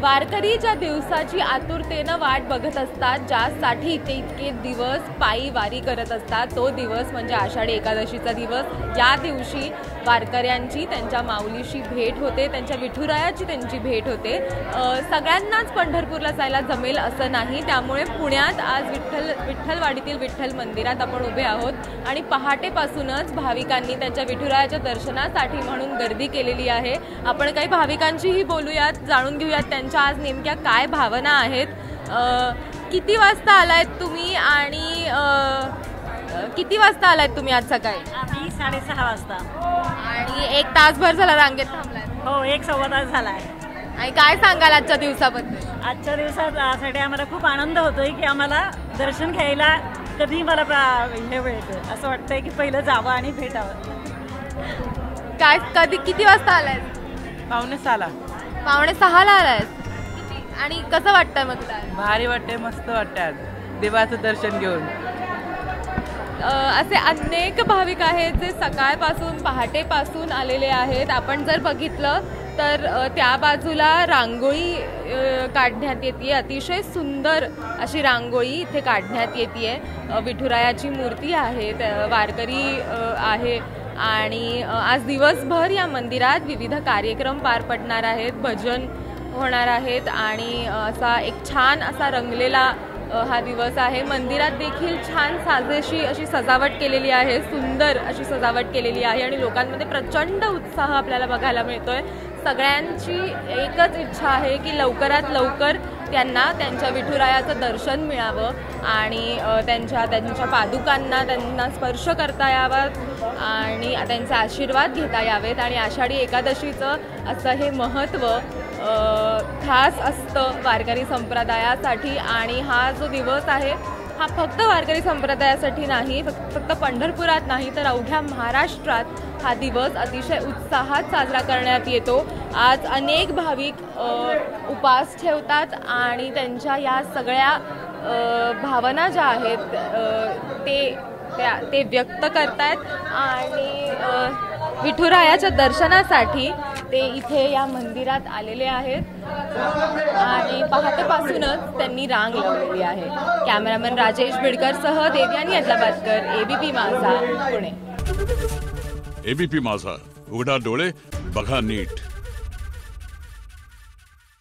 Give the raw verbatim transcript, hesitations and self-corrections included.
वारकरी ज्या दिवसाची आतुरतेनं वाट बघत असतात, ज्यासाठी ते इतके दिवस पायी वारी करत असतात, तो दिवस म्हणजे आषाढी एकादशीचा दिवस। या दिवशी वारकऱ्यांची त्यांच्या माऊलीशी भेट होते, त्यांच्या विठुरायाची त्यांची भेट होते। सगळ्यांनाच पंढरपूरला जायला जमेल असं नाही, त्यामुळे पुण्यात आज विठ्ठल विठ्ठलवाडीतील विठ्ठल मंदिरात आपण उभे आहोत आणि पहाटेपासूनच भाविकांनी त्यांच्या विठुरायाच्या दर्शनासाठी म्हणून गर्दी केलेली आहे। आपण काही भाविकांशीही बोलूयात, जाणून घेऊयात त्यांच्या आज नेमक्या काय भावना आहेत। किती वाजता आलायत तुम्ही आणि किती वाजता आलायत तुम्ही आज सकाळी? आम्ही साडेसहा वाजता आणि एक तासभर झाला रांगेत थांबलाय? हो, एक सव्वा तास झाला आहे। आणि काय सांगाल आजच्या दिवसाबद्दल? आजच्या दिवसासाठी आम्हाला खूप आनंद होतोय की आम्हाला दर्शन घ्यायला कधी मला हे वेळेत असं वाटतंय की पहिलं जावं आणि भेटावं। काय कधी किती वाजता आलाय? पावणे सहाला। पावणे सहाला आलाय आणि कसं वाटतंय मग तुला? भारी वाटतंय, मस्त वाटतंय आज देवाचं दर्शन घेऊन। असे अनेक भाविक आहेत जे सकाळपासून पहाटेपासून आलेले आहेत। आपण जर बघितलं तर त्या बाजूला रांगोळी काढण्यात येते, अतिशय सुंदर अशी रांगोळी इथे काढण्यात येते। विठुरायाची मूर्ती आहे, वारकरी आहे आणि आज दिवसभर या मंदिरात विविध कार्यक्रम पार पडणार आहेत, भजन होणार आहेत आणि असा एक छान असा रंगलेला हा दिवस आहे। मंदिरात देखील छान साजेशी अशी सजावट केलेली आहे, सुंदर अशी सजावट केलेली आहे आणि लोकांमध्ये प्रचंड उत्साह आपल्याला बघायला मिळतोय। सगळ्यांची एकच इच्छा आहे की लवकरात लवकर त्यांना त्यांच्या विठुरायाचं दर्शन मिळावं आणि त्यांच्या त्यांच्या पादुकांना त्यांना स्पर्श करता यावं आणि त्यांचे आशीर्वाद घेता यावेत। आणि आषाढी एकादशीचं असं हे महत्त्व खास असतं वारकरी संप्रदायासाठी आणि हा जो दिवस आहे हा फक्त वारकरी संप्रदायासाठी नाही, फक्त पंढरपुरात नाही तर अवघ्या महाराष्ट्रात हा दिवस अतिशय उत्साहात साजरा करण्यात येतो। आज अनेक भाविक उपास ठेवतात आणि त्यांच्या या सगळ्या भावना ज्या आहेत ते त्या ते व्यक्त करतात आणि विठुरायाच्या दर्शनासाठी ते इथे या मंदिरात आलेले आहेत आणि पहाटेपासूनच त्यांनी रांग लावलेली आहे। कॅमेरामॅन राजेश बिडकरसह देवयानी अदलाबादकर, एबीपी माझा, पुणे। एबीपी माझा, उघडा डोळे बघा नीट।